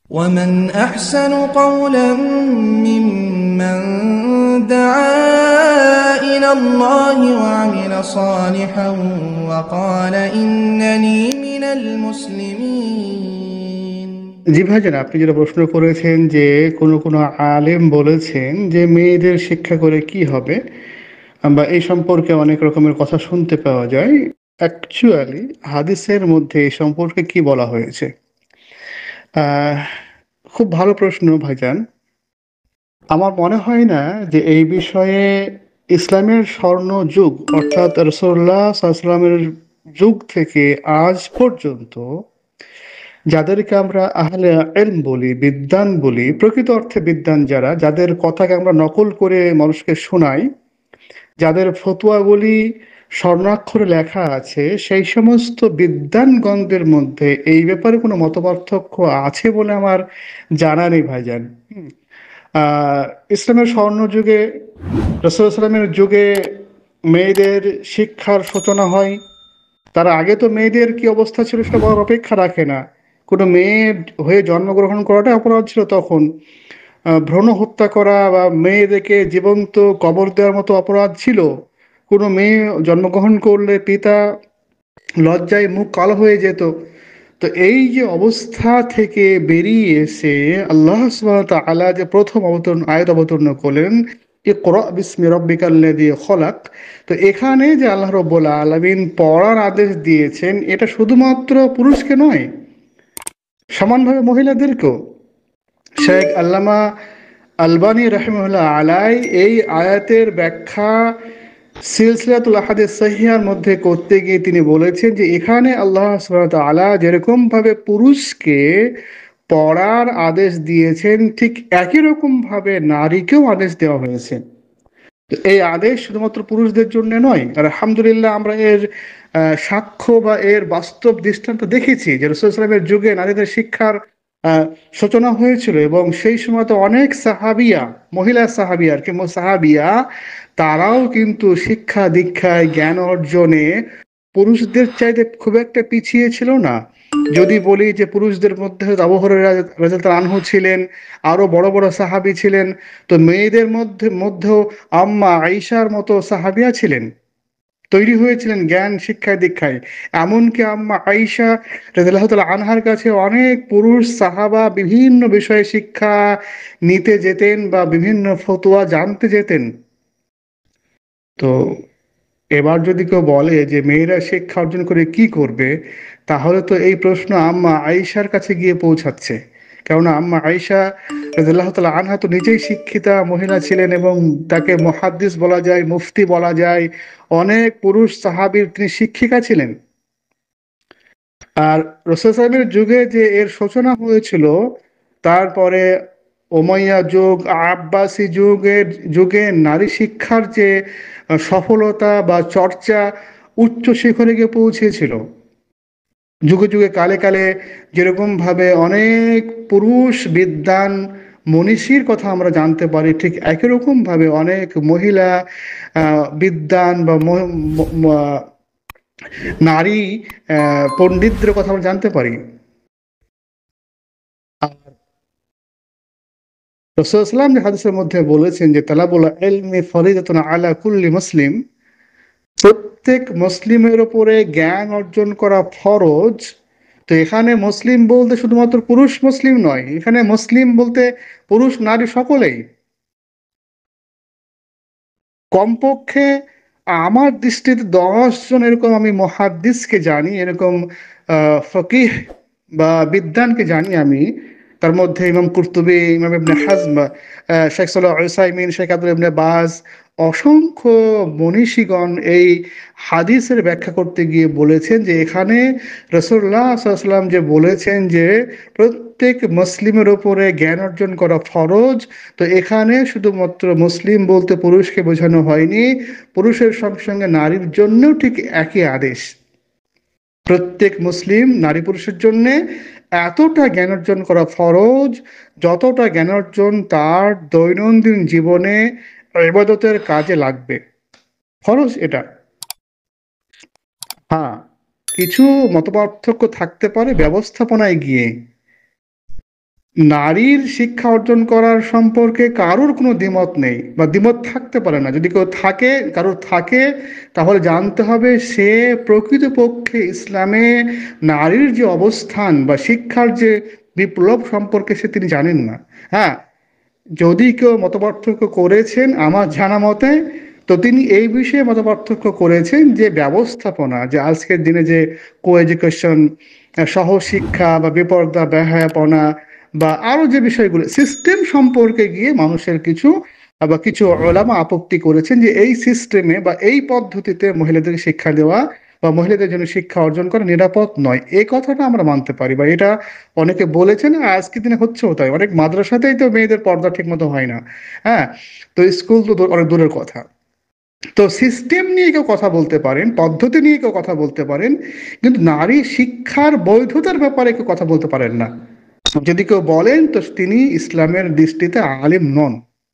ومن أحسن قولا ممن دعا إلى الله وعمل صالحا وقال إنني من المسلمين। জি ভাইজান, আপনি যেটা প্রশ্ন করেছেন যে কোনো আলেম বলেছেন যে মেয়েদের শিক্ষা করে কি হবে, বা এই সম্পর্কে অনেক রকমের কথা শুনতে পাওয়া যায়। অ্যাকচুয়ালি হাদিসের মধ্যে এই সম্পর্কে কি বলা হয়েছে? আহ, খুব ভালো প্রশ্ন ভাইজান। আমার মনে হয় না যে এই বিষয়ে ইসলামের স্বর্ণ যুগ অর্থাৎ রসুল্লাহ সাল্লামের যুগ থেকে আজ পর্যন্ত যাদেরকে আমরা আহলে ইলম বলি, বিদ্বান বলি, প্রকৃত অর্থে বিদ্বান যারা, যাদের কথাকে আমরা নকল করে মানুষকে শোনাই, যাদের ফতোয়াগুলি স্বর্ণাক্ষরে লেখা আছে, সেই সমস্ত বিদ্বানগণদের মধ্যে এই ব্যাপারে কোনো মতপার্থক্য আছে বলে আমার জানা নেই ভাইজান। আহ, ইসলামের স্বর্ণযুগে, রাসূলুল্লাহ সাল্লামের যুগে মেয়েদের শিক্ষার সূচনা হয়। তার আগে তো মেয়েদের কি অবস্থা ছিল সেটা বলার অপেক্ষা রাখে না। কোনো মেয়ে হয়ে জন্মগ্রহণ করাটা অপরাধ ছিল তখন। ভ্রূণ হত্যা করা বা মেয়েদেরকে জীবন্ত কবর দেওয়ার মতো অপরাধ ছিল। কোনো মেয়ে জন্মগ্রহণ করলে পিতা লজ্জায় মুখ কালো হয়ে যেত। তো এই যে অবস্থা থেকে বেরিয়ে এসে আল্লাহ সুবহানাহু ওয়া তাআলা যে প্রথম আয়াত অবতীর্ণ করলেন, ইকরা বিসমি রাব্বিকাল্লাযী খলাক। তো এখানে যে আল্লাহ রাব্বুল আলামিন পড়ার আদেশ দিয়েছেন, এটা শুধুমাত্র পুরুষকে নয়, সমানভাবে মহিলাদেরকেও। শেখ আল্লামা আলবানী রাহিমাহুল্লাহ আলাই এই আয়াতের ব্যাখ্যা সিলসিলাতুল আহাদিস সহিহার মধ্যে করতে গিয়ে তিনি বলেছেন যে এখানে আল্লাহ সুবহানাহু ওয়া তাআলা যেরকম ভাবে পুরুষকে পড়ার আদেশ দিয়েছেন, ঠিক একই রকম ভাবে নারীকেও আদেশ দেওয়া হয়েছে। তো এই আদেশ শুধুমাত্র পুরুষদের জন্য নয়। আর আলহামদুলিল্লাহ আমরা এর সাক্ষ্য বা এর বাস্তব দৃষ্টান্ত দেখেছি যে রাসূলুল্লাহ সাল্লাল্লাহু আলাইহি ওয়াসাল্লামের যুগে নারীদের শিক্ষার আহ, সূচনা হয়েছিল, এবং সেই সময় তো অনেক সাহাবিয়া, মহিলা সাহাবিয়া আর কি সাহাবিয়া, তারাও কিন্তু শিক্ষা দীক্ষায় জ্ঞান অর্জনে পুরুষদের চাইতে খুব একটা পিছিয়ে ছিল না। যদি বলি যে পুরুষদের মধ্যে আবু হুরায়রা রাদিয়াল্লাহু আনহু ছিলেন, আরো বড় বড় সাহাবী ছিলেন, তো মেয়েদের মধ্যেও আম্মা আয়েশার মতো সাহাবিয়া ছিলেন, তৈরি হয়েছিলেন জ্ঞান শিক্ষায় দীক্ষায়। এমনকি আম্মা আয়েশা রাদিয়াল্লাহু তাআলা আনহার কাছে অনেক পুরুষ সাহাবা বিভিন্ন বিষয়ে শিক্ষা নিতে যেতেন বা বিভিন্ন ফতোয়া জানতে যেতেন। তো এবার যদি কেউ বলে যে মেয়েরা শিক্ষা অর্জন করে কি করবে, তাহলে তো এই প্রশ্ন আম্মা আয়েশার কাছে গিয়ে পৌঁছাচ্ছে। কেননা আম্মা আয়েশা রাদিয়াল্লাহু তাআলা আনহা তো নিজেই শিক্ষিতা মহিলা ছিলেন, এবং তাকে মুহাদ্দিস বলা যায়, মুফতি বলা যায়। অনেক পুরুষ সাহাবীর তিনি শিক্ষিকা ছিলেন। আর রাসূল সাহেবের যুগে যে এর সূচনা হয়েছিল, তারপরে উমাইয়া যুগ, আব্বাসী যুগে নারী শিক্ষার যে সফলতা বা চর্চা উচ্চ শিখরে গিয়ে পৌঁছেছিল। যুগে যুগে কালে কালে যেরকম ভাবে অনেক পুরুষ বিদ্বান মনীষীর কথা আমরা জানতে পারি, ঠিক একই রকম ভাবে অনেক মহিলা বিদ্বান বা নারী পণ্ডিতদের কথা আমরা জানতে পারি। আর রাসূলুল্লাহ সাল্লাল্লাহু আলাইহি ওয়াসাল্লাম যে হাদিসের মধ্যে বলেছেন যে তালাবুল ইলমি ফরিদাতুন আলা কুল্লি মুসলিম, প্রত্যেক মুসলিমের উপরে জ্ঞান অর্জন করা ফরজ। তো এখানে মুসলিম বলতে শুধুমাত্র পুরুষ মুসলিম নয়, এখানে মুসলিম বলতে পুরুষ নারী সকলেই। কমপক্ষে আমার দৃষ্টিতে 10 জন এরকম আমি মুহাদ্দিসকে জানি, এরকম ফকিহ বা বিদ্বানকে জানি আমি। তার মধ্যে ইমাম কুরতুবী, ইমাম ইবনে হাজম, শেখ সালেহ আল উসাইমিন, শেখ আব্দুল ইবনে বাজ, অসংখ্য মনীষীগণ এই হাদিসের ব্যাখ্যা করতে গিয়ে বলেছেন যে এখানে রাসূলুল্লাহ সাল্লাল্লাহু আলাইহি ওয়াসাল্লাম যে বলেছেন যে প্রত্যেক মুসলিমের উপরে জ্ঞান অর্জন করা ফরজ। তো এখানে শুধুমাত্র মুসলিম বলতে পুরুষকে বোঝানো হয়নি, পুরুষের সঙ্গে সঙ্গে নারীর জন্যও ঠিক একই আদেশ। প্রত্যেক মুসলিম নারী পুরুষের জন্য এতটা জ্ঞান অর্জন করা ফরজ, যতটা জ্ঞান অর্জন তার দৈনন্দিন জীবনে ইবাদতের কাজে লাগবে। ফরজ এটা। হ্যাঁ, কিছু মতপার্থক্য থাকতে পারে ব্যবস্থাপনায় গিয়ে। নারীর শিক্ষা অর্জন করার সম্পর্কে কারোর কোনো দ্বিমত নেই বা দ্বিমত থাকতে পারে না। যদি কেউ থাকে, কারোর থাকে, তাহলে জানতে হবে সে প্রকৃতপক্ষে ইসলামে নারীর যে অবস্থান বা শিক্ষার যে বিপ্লব সম্পর্কে তিনি জানেন না। হ্যাঁ, যদি কেউ মতপার্থক্য করেছেন আমার জানা মতে, তো তিনি এই বিষয়ে মতপার্থক্য করেছেন যে ব্যবস্থাপনা, যে আজকের দিনে যে কো এডুকেশন, সহশিক্ষা বা বেপর্দা বেহায়াপনা বা আরো যে বিষয়গুলো সিস্টেম সম্পর্কে গিয়ে মানুষের কিছু বা কিছু ওলামা আপত্তি করেছেন যে এই সিস্টেমে বা এই পদ্ধতিতে মহিলাদেরকে শিক্ষা দেওয়া বা মহিলাদের জন্য শিক্ষা অর্জন করা নিরাপদ নয়। এই কথাটা আমরা মানতে পারি বা এটা অনেকে বলেছেন, আর আজকের দিনে হচ্ছেও তাই। অনেক মাদ্রাসাতেই তো মেয়েদের পর্দা ঠিক মতো হয় না। হ্যাঁ, তো স্কুল তো অনেক দূরের কথা। তো সিস্টেম নিয়ে কেউ কথা বলতে পারেন, পদ্ধতি নিয়ে কেউ কথা বলতে পারেন, কিন্তু নারী শিক্ষার বৈধতার ব্যাপারে কেউ কথা বলতে পারেন না। যদি কেউ বলেন তো তিনি ইসলামের দৃষ্টিতে আলিম নন।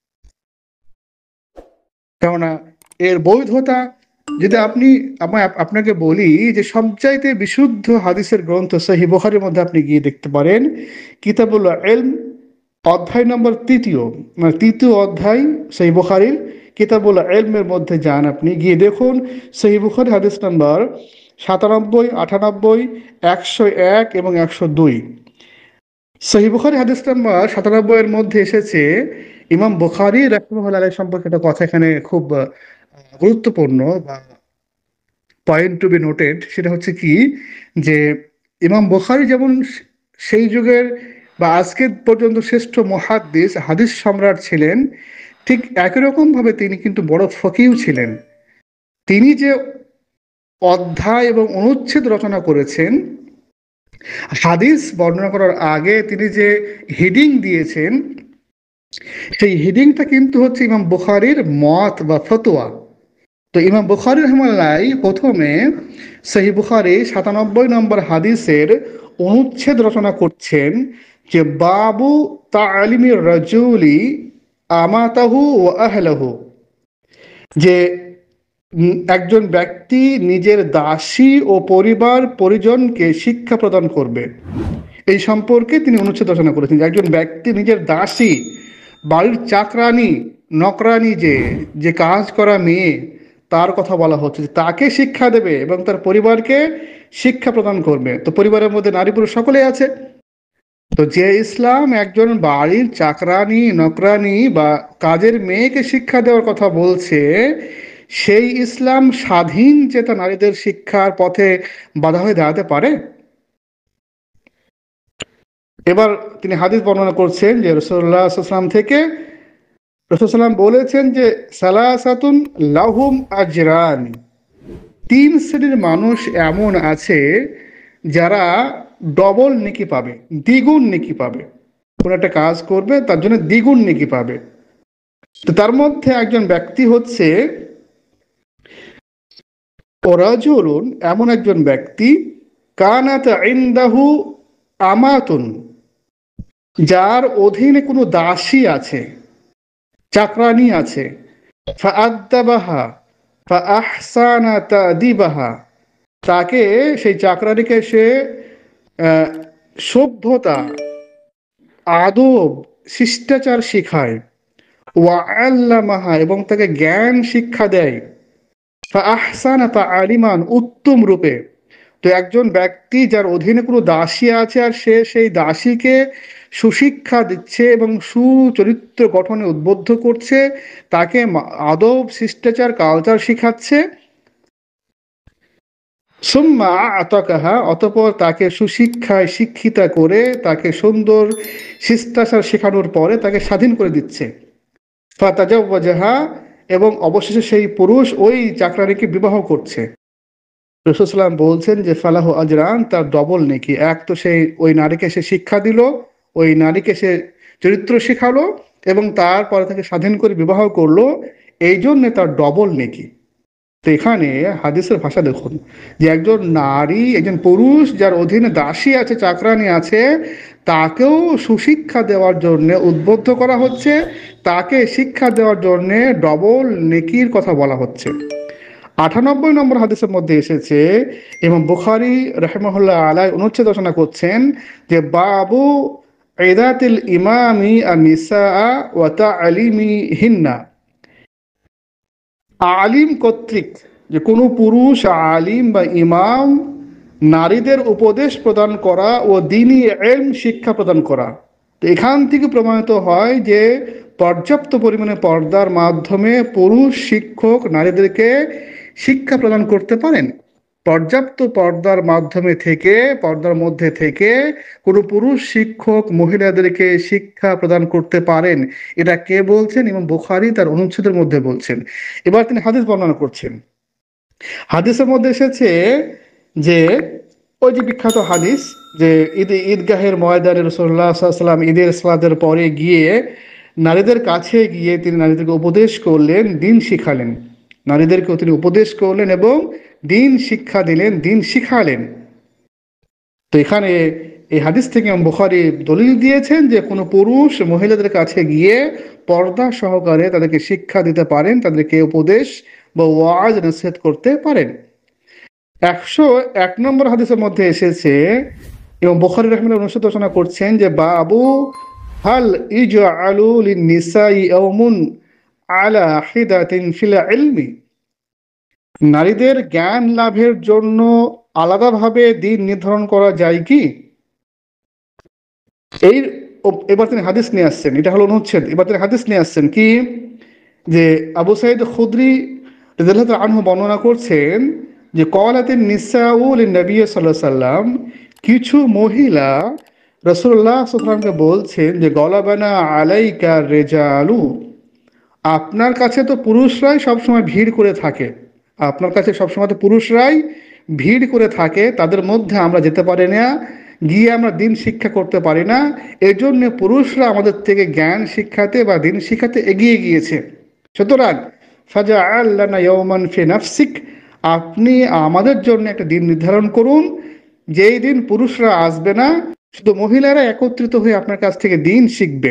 কেননা এর বৈধতা, যদি আপনাকে বলি যে সবচাইতে বিশুদ্ধ হাদিসের গ্রন্থ সহিহ বুখারীর মধ্যে আপনি গিয়ে দেখতে পারেন, কিতাবুল ইলম অধ্যায় নম্বর 3, মানে 3 অধ্যায় সহিহ বুখারীর কিতাবুল ইলমের মধ্যে যান, আপনি গিয়ে দেখুন সহিহ বুখারী হাদিস নাম্বার 97, 98, 101 এবং 102। সহিহ বুখারী হাদিস নাম্বার 97 এর মধ্যে এসেছে, ইমাম বুখারী রাহিমাহুল্লাহ আলাইহি সম্পর্কে একটা কথা এখানে খুব গুরুত্বপূর্ণ বা পয়েন্ট টু বি নোটেড। সেটা হচ্ছে কি, যে ইমাম বুখারী যেমন সেই যুগের বা আজকে পর্যন্ত শ্রেষ্ঠ মুহাদ্দিস, হাদিস সম্রাট ছিলেন, ঠিক একই রকম ভাবে তিনি কিন্তু বড় ফকিহ ছিলেন। তিনি যে অধ্যায় এবং অনুচ্ছেদ রচনা করেছেন হাদিস বর্ণনা করার আগে, তিনি যে হেডিং দিয়েছেন, সেই হেডিংটা কিন্তু হচ্ছে ইমাম বুখারীর মত বা ফতোয়া। তো ইমাম বুখারী রাহিমাহুল্লাহ প্রথমে সহিহ বুখারী 97 নম্বর হাদিসের অনুচ্ছেদ রচনা করছেন যে বাবু তালিমির রাজুলি আমাতাহু ওয়া আহলাহু, যে একজন ব্যক্তি নিজের দাসী ও পরিবার পরিজনকে শিক্ষা প্রদান করবে। এই সম্পর্কে তিনি অনুচ্ছেদ রচনা করেছেন যে একজন ব্যক্তি নিজের দাসী, বাড়ির চাকরানি নকরানি, যে যে কাজ করা মেয়ে, তার কথা বলা হচ্ছে যে তাকে শিক্ষা দেবে এবং তার পরিবারকে শিক্ষা প্রদান করবে। তো পরিবারের মধ্যে নারী পুরুষ সকলেই আছে। তো যে ইসলাম একজন বাড়ির চাকরানি নকরানি বা কাজের মেয়েকে শিক্ষা দেওয়ার কথা বলছে, সেই ইসলাম স্বাধীন চেতা নারীদের শিক্ষার পথে বাধা হয়ে দাঁড়াতে পারে? এবার তিনি হাদিস বর্ণনা করছেন যে রাসূলুল্লাহ সাল্লাল্লাহু আলাইহি ওয়াসাল্লাম থেকে, রাসূল সাল্লাম বলেছেন যে সালাসাতুন লাহুম আজরান, 3 শ্রেণীর মানুষ এমন আছে যারা ডবল নেকি পাবে, দ্বিগুণ নেকি পাবে। কোন একটা কাজ করবে তার জন্য দ্বিগুণ নেকি পাবে। তো তার মধ্যে একজন ব্যক্তি হচ্ছে ওরাজুলুন, এমন একজন ব্যক্তি কানাত ইনদাহু আমাতুন, যার অধীনে কোনো দাসী আছে, চাকরানি আছে, ফাআদ্দাবাহা ফাআহসানা তাদিবাহা, তাকে, সেই চাকরানিকে সে সভ্যতা, আদব, শিষ্টাচার শিখায়, ওয়া আল্লামাহা, এবং তাকে জ্ঞান শিক্ষা দেয়, ফাআহসানা তাআলিমান, উত্তম রূপে। তো একজন ব্যক্তি যার অধীনে কোনো দাসী আছে আর সে সেই দাসীকে সুশিক্ষা দিচ্ছে এবং সুচরিত্র গঠনে উদ্বুদ্ধ করছে, তাকে আদব শিষ্টাচার কালচার শিখাচ্ছে, সুম্মা আতাকাহা, অতঃপর তাকে সুশিক্ষায় শিক্ষিতা করে তাকে সুন্দর শিষ্টাচার শেখানোর পরে তাকে স্বাধীন করে দিচ্ছে, ফাতাজাওয়াজাহা, এবং অবশেষে সেই পুরুষ ওই চাকরানিকে বিবাহ করছে। রাসূল সাল্লাল্লাহু আলাইহি ওয়াসাল্লাম বলছেন যে ফালাহু আজরান, তার ডবল নেকি। এক তো সেই ওই নারীকে সে শিক্ষা দিল, ওই নারীকে সে চরিত্র শেখালো এবং তারপরে তাকে স্বাধীন করে বিবাহ করলো, এই জন্য তার ডবল নেকি। তো এখানে হাদিসের ভাষা দেখুন, যে একজন নারী, একজন পুরুষ যার অধীনে দাসী আছে, চাকরানি আছে, তাকেও সুশিক্ষা দেওয়ার জন্য উদ্বুদ্ধ করা হচ্ছে, তাকে শিক্ষা দেওয়ার জন্য ডবল নেকির কথা বলা হচ্ছে। 98 নম্বর হাদিসের মধ্যে এসেছে, এবং বুখারী রাহিমাহুল্লাহ আলাইহি অনুচ্ছেদ রচনা করছেন যে বাবু ইদাতিল ইমামি আন-নিসা ওয়া তা'লিমিহিন্না, আলিম কর্তৃক যে কোনো পুরুষ আলিম বা ইমাম নারীদের উপদেশ প্রদান করা ও দ্বীনি ইলম শিক্ষা প্রদান করা। তো এখান থেকে প্রমাণিত হয় যে পর্যাপ্ত পরিমাণে পর্দার মাধ্যমে পুরুষ শিক্ষক নারীদেরকে শিক্ষা প্রদান করতে পারেন। পর্যাপ্ত পর্দার মাধ্যমে থেকে, পর্দার মধ্যে থেকে কোনো পুরুষ শিক্ষক মহিলাদেরকে শিক্ষা প্রদান করতে পারেন। এটা কে বলছেন? ইমাম বুখারী তার অনুচ্ছেদের মধ্যে বলছেন। এবার তিনি হাদিস বর্ণনা করছেন। হাদিসের মধ্যে এসেছে যে ওই যে বিখ্যাত হাদিস যে ঈদগাহের ময়দানে রাসূলুল্লাহ সাল্লাল্লাহু আলাইহি ওয়াসাল্লাম ঈদের সালাতের পরে গিয়ে নারীদের কাছে গিয়ে তিনি নারীদেরকে উপদেশ করলেন, দিন শিখালেন। নারীদেরকেও তিনি উপদেশ করলেন এবং দিন শিক্ষা দিলেন, দিন শিখালেন। তো এখানে এই হাদিস থেকে ইমাম বুখারী দলিল দিয়েছেন যে কোনো পুরুষ মহিলাদের কাছে গিয়ে পর্দা সহকারে তাদেরকে শিক্ষা দিতে পারেন, তাদেরকে উপদেশ বা ওয়াজ নসিহত করতে পারেন। 101 নম্বর হাদিসের মধ্যে এসেছে এবং বুখারী রাহিমাহুল্লাহ অনুসাদ রচনা করছেন যে বাবু হাল ইজআলু লিন-নিসাই ইয়াওমুন আলা হিদাতিন ফিল ইলমি, নারীদের জ্ঞান লাভের জন্য আলাদাভাবে দিন নির্ধারণ করা যায় কি? এই এবার তিনি হাদিস নিয়ে আসছেন, এটা হলো অনুচ্ছেদ। এবার তিনি হাদিস নিয়ে আসছেন কি যে আবু সাঈদ খুদরি রাদিয়াল্লাহু আনহু বর্ণনা করছেন যে ক্বালাতিন নিসাউ লিন-নবী সাল্লাল্লাহু আলাইহি ওয়াসাল্লাম, কিছু মহিলা রাসূলুল্লাহ সাল্লাল্লাহু আলাইহি ওয়াসাল্লামকে বলছেন যে গলাবানা আলাইকা রিজালু, আপনার কাছে তো পুরুষরাই সবসময় ভিড় করে থাকে, আপনার কাছে সবসময় তো পুরুষরাই ভিড় করে থাকে, তাদের মধ্যে আমরা যেতে পারি না, গিয়ে আমরা দিন শিক্ষা করতে পারি না, এজন্য পুরুষরা আমাদের থেকে জ্ঞান শিক্ষাতে বা দিন শিখাতে এগিয়ে গিয়েছে। সুতরাং ফাজআল লানা ইয়াওমান ফি নাফসিক, আপনি আমাদের জন্য একটা দিন নির্ধারণ করুন, যেই দিন পুরুষরা আসবে না, শুধু মহিলারা একত্রিত হয়ে আপনার কাছ থেকে দিন শিখবে।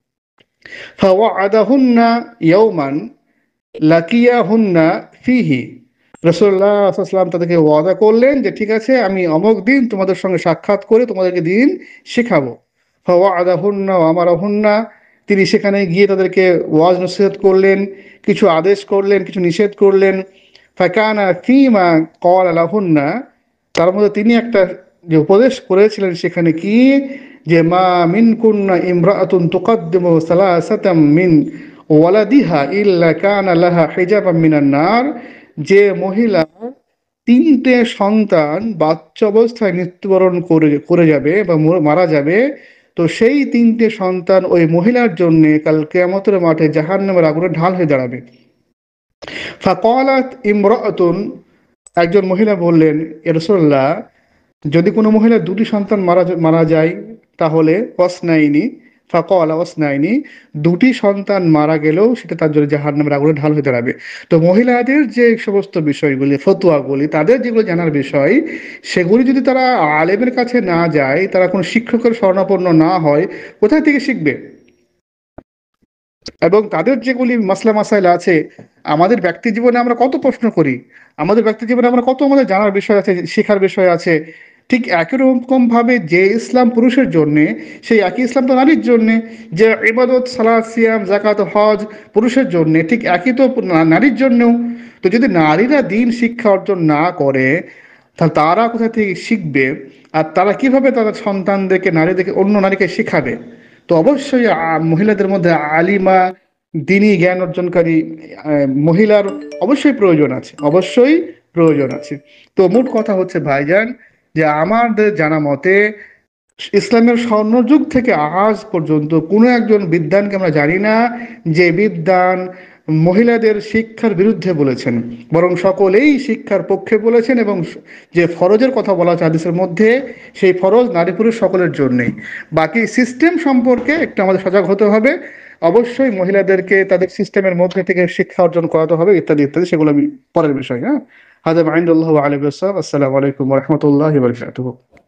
ফাওয়াদাহুন্না ইয়াওমান লাকিয়াহুন্না ফিহি, রাসূলুল্লাহ সাল্লাল্লাহু আলাইহি ওয়াসাল্লাম তাদেরকে ওয়াদা করলেন যে ঠিক আছে, আমি অমুক দিন তোমাদের সঙ্গে সাক্ষাৎ করে তোমাদেরকে দিন শেখাবো। ফাওয়াদাহুন্না ওয়া আমারাহুন্না, তিনি সেখানে গিয়ে তাদেরকে ওয়াজ নসিহত করলেন, কিছু আদেশ করলেন, কিছু নিষেধ করলেন। ফাকানা ফীমা ক্বালা লাহুন্না, তার মধ্যে তিনি একটা যে উপদেশ করেছিলেন সেখানে কি যে মা মিনকুন্না ইমরাআতুন তুকাদ্দিমু সালাসাতাম মিন ওয়ালাদিহা ইল্লা কানা লাহা হিজাবাম মিনান নার, যে মহিলা 3টে সন্তান বাচ্চা অবস্থায় মৃত্যুবরণ করে যাবে বা মারা যাবে, তো সেই 3টে সন্তান ওই মহিলার জন্য কাল কিয়ামতের মাঠে জাহান্নামের আগুনে ঢাল হয়ে দাঁড়াবে। ফাকালাত ইমরাআতুন, একজন মহিলা বললেন, ইয়া রাসূলুল্লাহ, যদি কোনো মহিলা 2টি সন্তান মারা যায় তাহলে ওয়াসনাইনি, ফাকালা ওয়াসনাইনি, 2টি সন্তান মারা গেলেও সেটা তার জন্য জাহান্নামের আগুনে ঢাল হয়ে দাঁড়াবে। তো মহিলাদের যে সমস্ত বিষয়গুলি, ফতোয়াগুলি, তাদের যেগুলো জানার বিষয়, সেগুলি যদি তারা আলেমের কাছে না যায়, তারা কোনো শিক্ষকের শরণাপন্ন না হয়, কোথায় থেকে শিখবে? এবং তাদের যেগুলি মাসলা মাসাইল আছে, আমাদের ব্যক্তি জীবনে আমরা কত প্রশ্ন করি, আমাদের ব্যক্তি জীবনে আমরা কত আমাদের জানার বিষয় আছে, শেখার বিষয় আছে। ঠিক একই রকম ভাবে যে ইসলাম পুরুষের জন্য, সেই একই ইসলাম তো নারীর জন্য। যে ইবাদত, সালাত, সিয়াম, যাকাত, হজ পুরুষের জন্য, ঠিক একই তো নারীর জন্যও। তো যদি নারীরা দিন শিক্ষা অর্জন না করে, তাহলে তারা কোথা থেকে শিখবে? আর তারা কিভাবে তাদের সন্তানদেরকে, নারীদেরকে, অন্য নারীকে শেখাবে? তো অবশ্যই মহিলাদের মধ্যে আলিমা, দিনী জ্ঞান অর্জনকারী মহিলার অবশ্যই প্রয়োজন আছে, অবশ্যই প্রয়োজন আছে। তো মোট কথা হচ্ছে ভাইজান, যে আমাদের জানা মতে ইসলামের স্বর্ণযুগ থেকে আজ পর্যন্ত কোনো একজন বিদ্বানকে আমরা জানি না যে বিদ্বান মহিলাদের শিক্ষার বিরুদ্ধে বলেছেন, বরং সকলেই শিক্ষার পক্ষে বলেছেন। এবং যে ফরজের কথা বলা আছে হাদিসের মধ্যে, সেই ফরজ নারী পুরুষ সকলের জন্যই। বাকি সিস্টেম সম্পর্কে একটু আমাদের সজাগ হতে হবে, অবশ্যই মহিলাদেরকে তাদের সিস্টেমের মধ্যে থেকে শিক্ষা অর্জন করাতে হবে, ইত্যাদি ইত্যাদি, সেগুলো আমি পরের বিষয়। হ্যাঁ, হাদা মাইন্দাল্লাহু আলাইহি ওয়াসাল্লাম। আসসালামু আলাইকুম ওয়া রাহমাতুল্লাহি ওয়া বারাকাতুহু।